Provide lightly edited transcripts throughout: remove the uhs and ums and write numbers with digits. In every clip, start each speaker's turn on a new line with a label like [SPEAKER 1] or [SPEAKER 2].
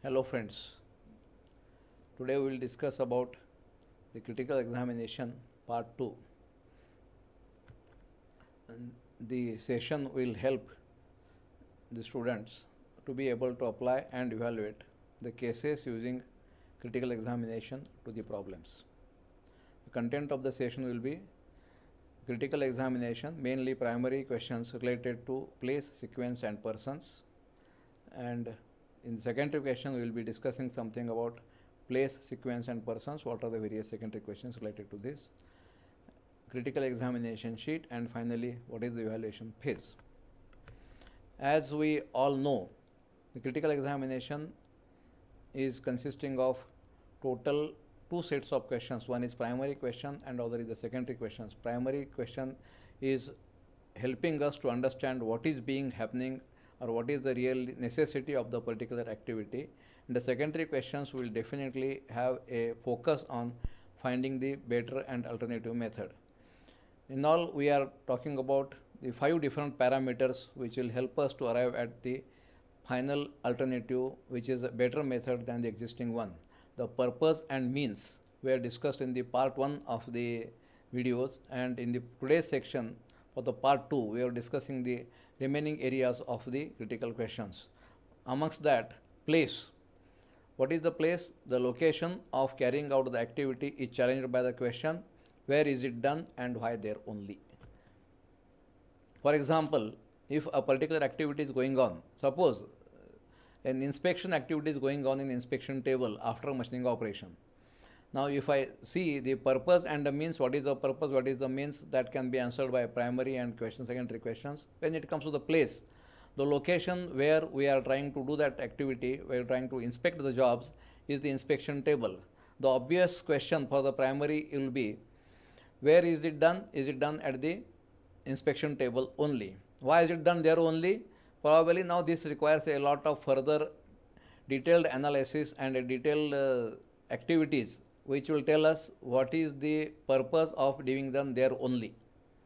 [SPEAKER 1] Hello friends, today we will discuss about the critical examination part 2. And the session will help the students to be able to apply and evaluate the cases using critical examination to the problems. The content of the session will be critical examination, mainly primary questions related to place, sequence and persons, and in the secondary question we will be discussing something about place, sequence and persons, what are the various secondary questions related to this, critical examination sheet, and finally what is the evaluation phase. As we all know, the critical examination is consisting of total two sets of questions. One is primary question and other is the secondary questions. Primary question is helping us to understand what is being happening or what is the real necessity of the particular activity. And the secondary questions will definitely have a focus on finding the better and alternative method. In all, we are talking about the 5 different parameters which will help us to arrive at the final alternative, which is a better method than the existing one. The purpose and means were discussed in the part 1 of the videos, and in the today's section for the part 2 we are discussing the remaining areas of the critical questions. Amongst that, place. What is the place? The location of carrying out the activity is challenged by the question. Where is it done and why there only? For example, if a particular activity is going on, suppose an inspection activity is going on in inspection table after machining operation. Now, if I see the purpose and the means, what is the purpose, what is the means, that can be answered by primary and secondary questions. When it comes to the place, the location where we are trying to do that activity, we are trying to inspect the jobs, is the inspection table. The obvious question for the primary will be, where is it done? Is it done at the inspection table only? Why is it done there only? Probably now this requires a lot of further detailed analysis and a detailed activities which will tell us what is the purpose of doing them there only.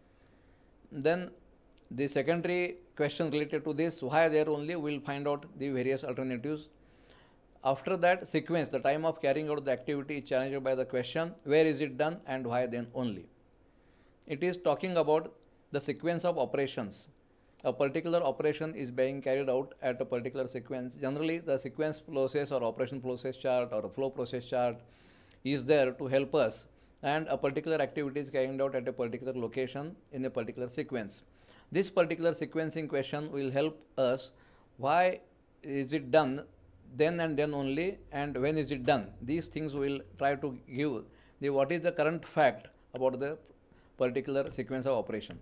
[SPEAKER 1] Then the secondary question related to this, why there only, we will find out the various alternatives. After that, sequence, the time of carrying out the activity is challenged by the question, where is it done and why then only. It is talking about the sequence of operations. A particular operation is being carried out at a particular sequence. Generally, the sequence process or operation process chart or a flow process chart is there to help us, and a particular activity is carried out at a particular location in a particular sequence. This particular sequencing question will help us, why is it done then and then only, and when is it done. These things will try to give the what is the current fact about the particular sequence of operation.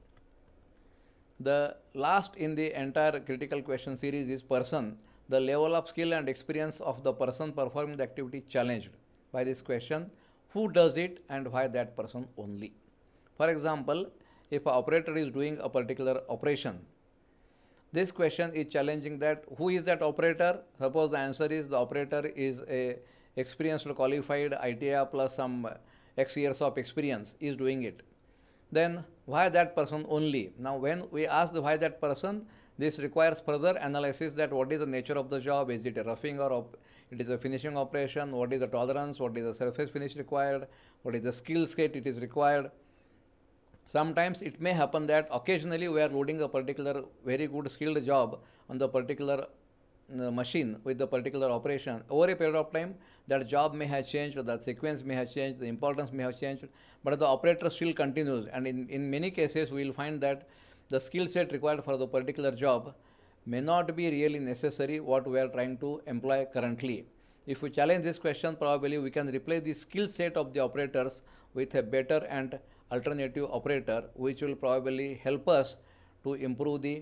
[SPEAKER 1] The last in the entire critical question series is person. The level of skill and experience of the person performing the activity challenged by this question, who does it and why that person only. For example, if an operator is doing a particular operation, this question is challenging that who is that operator. Suppose the answer is the operator is a experienced qualified ITI plus some X years of experience is doing it. Then why that person only? Now when we ask the why that person, this requires further analysis that what is the nature of the job, is it a roughing or it is a finishing operation, what is the tolerance, what is the surface finish required, what is the skill set it is required. Sometimes it may happen that occasionally we are loading a particular very good skilled job on the particular machine with the particular operation. Over a period of time, that job may have changed, or that sequence may have changed, the importance may have changed, but the operator still continues. And in many cases, we will find that the skill set required for the particular job may not be really necessary what we are trying to employ currently. If we challenge this question, probably we can replace the skill set of the operators with a better and alternative operator, which will probably help us to improve the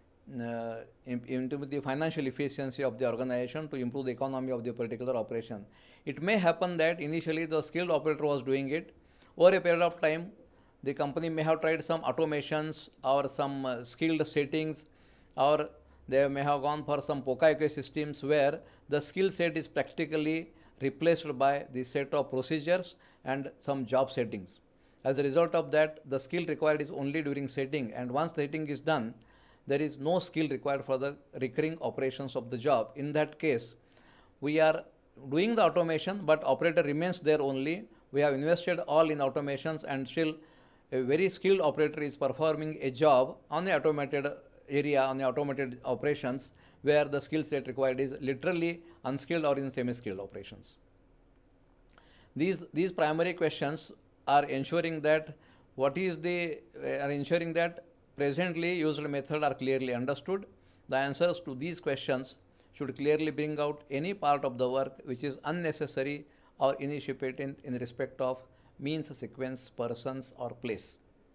[SPEAKER 1] financial efficiency of the organization, to improve the economy of the particular operation. It may happen that initially the skilled operator was doing it. Over a period of time, the company may have tried some automations or some skilled settings, or they may have gone for some POCA systems where the skill set is practically replaced by the set of procedures and some job settings. As a result of that, the skill required is only during setting, and once the setting is done, there is no skill required for the recurring operations of the job. In that case, we are doing the automation, but operator remains there only. We have invested all in automations, and still a very skilled operator is performing a job on the automated area, on the automated operations, where the skill set required is literally unskilled or in semi-skilled operations. These primary questions are ensuring that presently used method are clearly understood. The answers to these questions should clearly bring out any part of the work which is unnecessary or insufficient in respect of means, sequence, persons or place.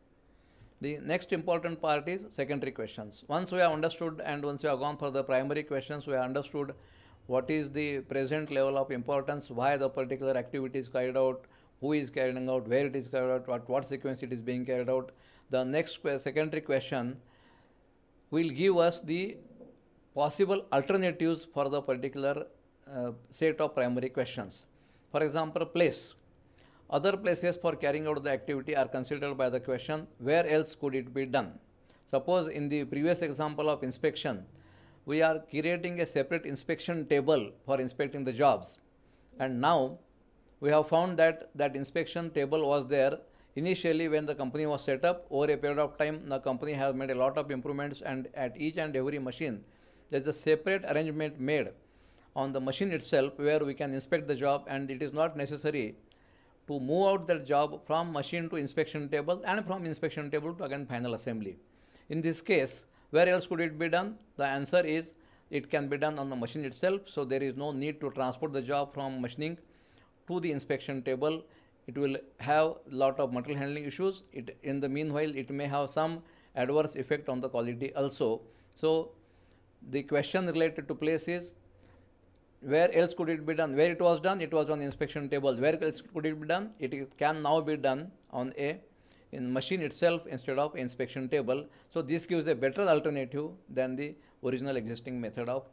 [SPEAKER 1] The next important part is secondary questions. Once we have understood and once we have gone for the primary questions, we have understood what is the present level of importance, why the particular activity is carried out, who is carrying out, where it is carried out, what sequence it is being carried out. The next secondary question will give us the possible alternatives for the particular set of primary questions. For example, place. Other places for carrying out the activity are considered by the question, where else could it be done? Suppose in the previous example of inspection, we are creating a separate inspection table for inspecting the jobs, and now we have found that that inspection table was there initially when the company was set up. Over a period of time, the company has made a lot of improvements, and at each and every machine there is a separate arrangement made on the machine itself where we can inspect the job, and it is not necessary to move out that job from machine to inspection table and from inspection table to again final assembly. In this case, where else could it be done? The answer is it can be done on the machine itself, so there is no need to transport the job from machining to the inspection table. It will have a lot of material handling issues. In the meanwhile, it may have some adverse effect on the quality also. So the question related to place is, where else could it be done? Where it was done on the inspection table. Where else could it be done? It can now be done on in machine itself instead of inspection table. So this gives a better alternative than the original existing method of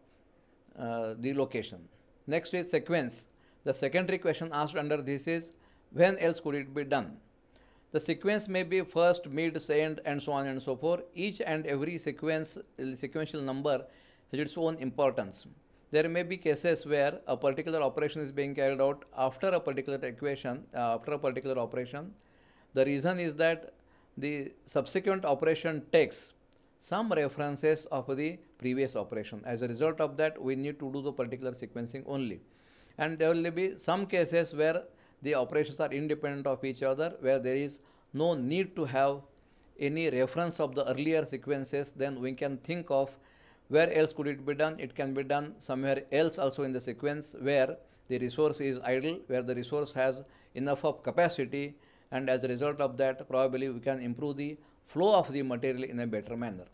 [SPEAKER 1] the location. Next is sequence. The secondary question asked under this is, when else could it be done? The sequence may be first, mid, end, and so on and so forth. Each and every sequential number has its own importance. There may be cases where a particular operation is being carried out after a particular operation. The reason is that the subsequent operation takes some references of the previous operation. As a result of that, we need to do the particular sequencing only. And there will be some cases where the operations are independent of each other, where there is no need to have any reference of the earlier sequences. Then we can think of where else could it be done. It can be done somewhere else also in the sequence where the resource is idle, where the resource has enough of capacity, and as a result of that, probably we can improve the flow of the material in a better manner.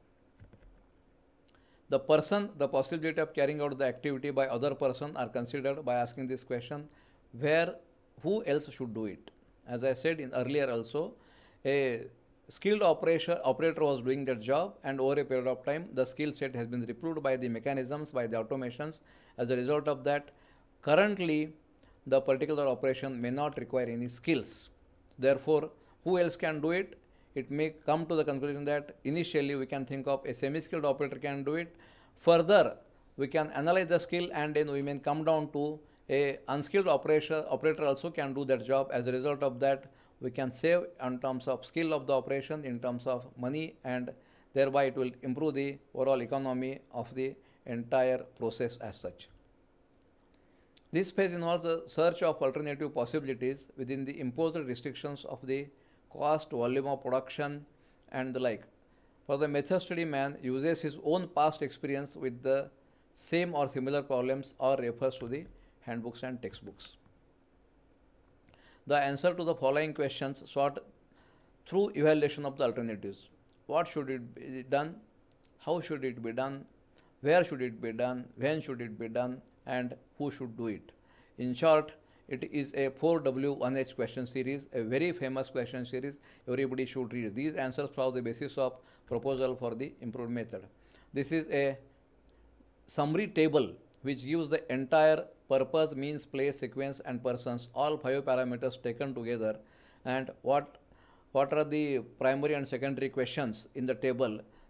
[SPEAKER 1] The possibility of carrying out the activity by other person are considered by asking this question, who else should do it? As I said in earlier also, a skilled operator was doing that job, and over a period of time, the skill set has been improved by the mechanisms, by the automations. As a result of that, currently, the particular operation may not require any skills. Therefore, who else can do it? It may come to the conclusion that initially we can think of a semi-skilled operator can do it. Further, we can analyze the skill, and then we may come down to a unskilled operator also can do that job. As a result of that, we can save in terms of skill of the operation, in terms of money, and thereby it will improve the overall economy of the entire process as such. This phase involves a search of alternative possibilities within the imposed restrictions of the cost, volume of production, and the like. For the method study, man uses his own past experience with the same or similar problems or refers to the handbooks and textbooks. The answer to the following questions sought through evaluation of the alternatives. What should it be done? How should it be done? Where should it be done? When should it be done? And who should do it? In short, it is a 4W1H question series, a very famous question series. Everybody should read. These answers form the basis of proposal for the improved method. This is a summary table which gives the entire purpose, means, place, sequence, and persons, all 5 parameters taken together, and what are the primary and secondary questions in the table.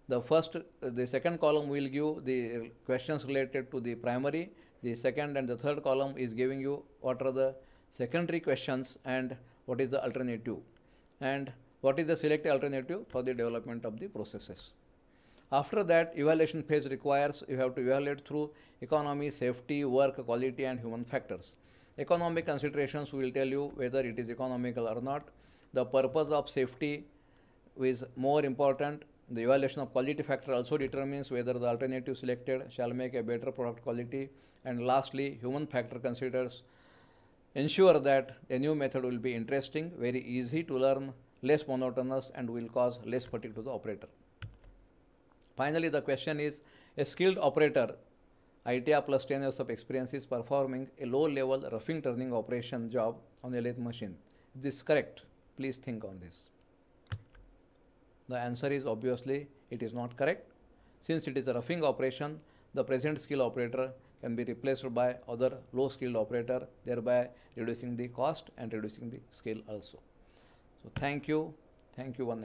[SPEAKER 1] The second column will give the questions related to the primary. The second and the third column is giving you what are the secondary questions and what is the alternative, and what is the selected alternative for the development of the processes. After that, evaluation phase requires you have to evaluate through economy, safety, work, quality and human factors. Economic considerations will tell you whether it is economical or not. The purpose of safety is more important. The evaluation of quality factor also determines whether the alternative selected shall make a better product quality. And lastly, human factor considers ensure that a new method will be interesting, very easy to learn, less monotonous and will cause less fatigue to the operator. Finally, the question is, a skilled operator, ITIA plus 10 years of experience, is performing a low-level roughing turning operation job on a lathe machine. Is this correct? Please think on this. The answer is obviously it is not correct. Since it is a roughing operation, the present skill operator can be replaced by other low skilled operator, thereby reducing the cost and reducing the skill also. So thank you. Thank you.